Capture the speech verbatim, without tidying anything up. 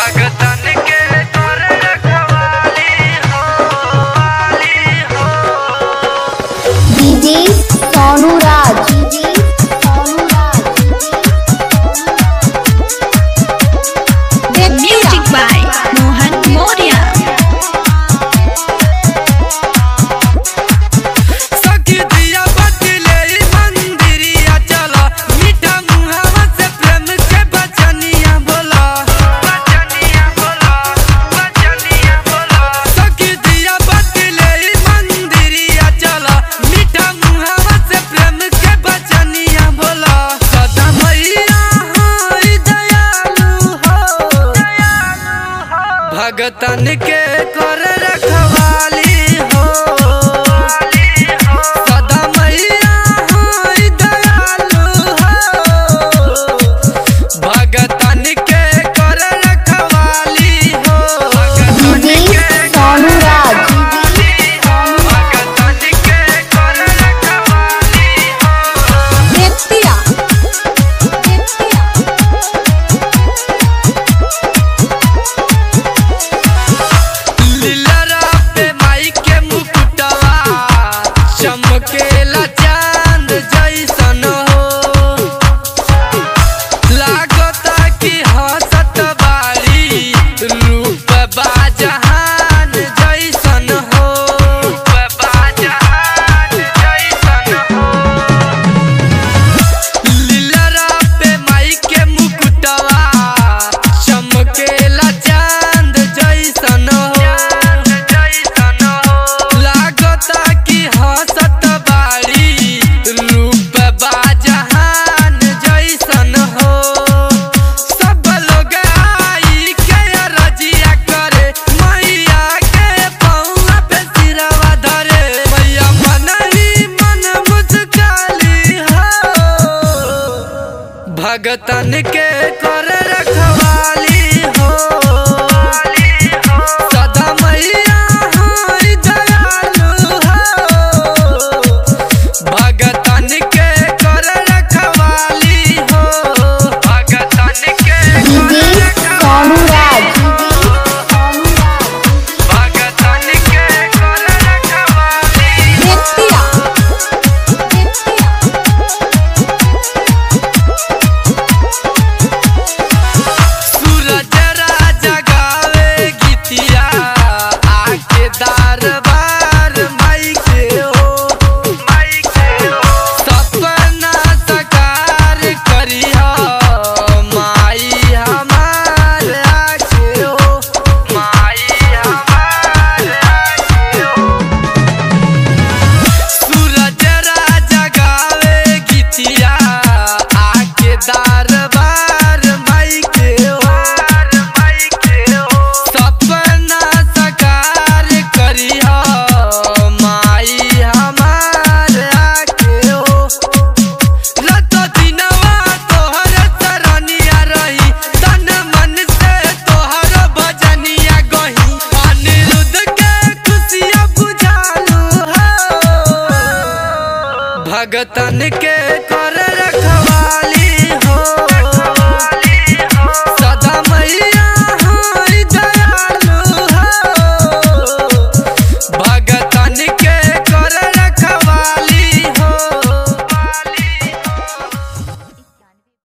भगतन के कर रखवाली हो, वाली हो। DJ Sonu Raj, DJ Sonu Raj, music by Mohan Maurya. सखी दिया बतले मंदिरिया चला, मीठा मुहावा से प्रेम के बचनिया बोला, बचनिया बोला, बचनिया बोला। सखी दिया बतले मंदिरिया चला, मीठा मुहावा से प्रेम के बचनिया बोला। सदा मैया हई दयालु हो, दयालु हो। भगतन के कर रखवाली हो, सदा मैया हई दयालु हो। भगतन के कर रखवाली हो, डीजे सोनू राज, भगतन के कर रखवाली हो। बेतिया लीलरा पे माई के मुकुटवा, चमकेला चांद जैसन हो। लागता कि हंसत बारी, रूप बाजहान जैसन हो, रूप बाजहान जैसन हो। लीलरा पे माई के मुकुटवा, चमकेला चांद जैसन हो। लागता कि हंसत बारी, रूप बाजहान जैसन हो। सब लोग आई के रजिया करे, मैया के पौआ पे सिरवा धरे। मैया मन ही मन मुस्काली हो, भगतन के कर रखवाली हो। सदा मैया हई दयालु हो, भगतन के कर रखवाली हो। भगतन के डीजे सोनू राज, भगतन के कर रखवाली हो। बेतिया सूरज राजा गावे गीतिया, आके दरबार माई के हो, माई के हो। सपना साकार करिया माई हमार आके हो, माई हमार आके हो। सूरज राजा गावे गीतिया, आके दरबार माई के हो, माई के हो। सपना साकार करिया माई हमार आके हो। रात दिनवा तोहर सरनिया रही, तन मन से तोहर भजनिया गही। अनिरुद्ध के खुशियाँ बुझालू हो, भगतन के